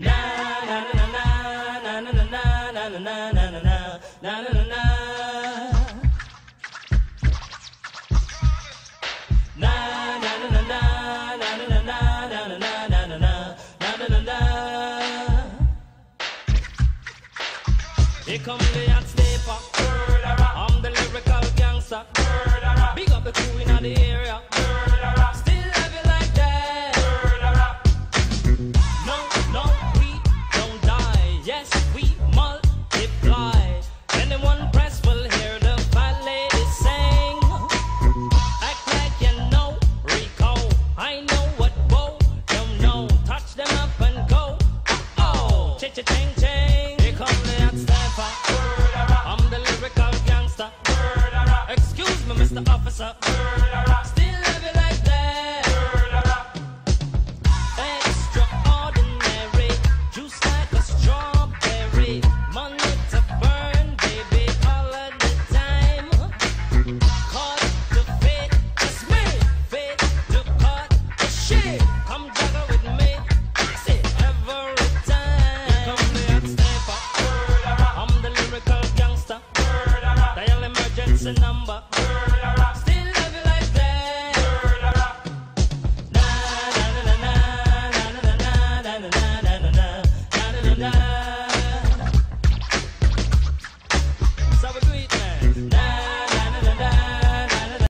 Here come the hot stepper. I'm the lyrical gangster. Big up the crew in the area. Still love you like that. No, no, we don't die. Yes, we multiply. Anyone press will hear the fat lady sing. Act like you know Rico. I know what Bo don't know. Touch them up and go. Oh, cha-cha-ching.